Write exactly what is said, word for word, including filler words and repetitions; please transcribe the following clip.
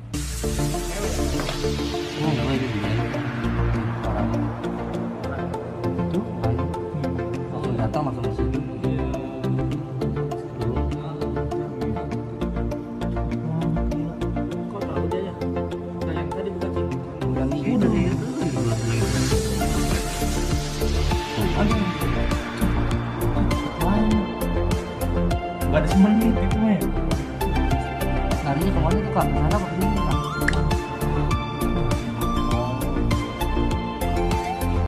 Oh, ini dia. Orang itu ayo. Langsung datang langsung ke situ. Kok tahu dia ya? Nah, yang tadi bukan sih. Yang itu Udah. dari itu dari luar negeri. Aduh. Banyak. Gak ada semenit itu mah ya. Larinya kemana tuh Kak? Ke sana apa ke sini?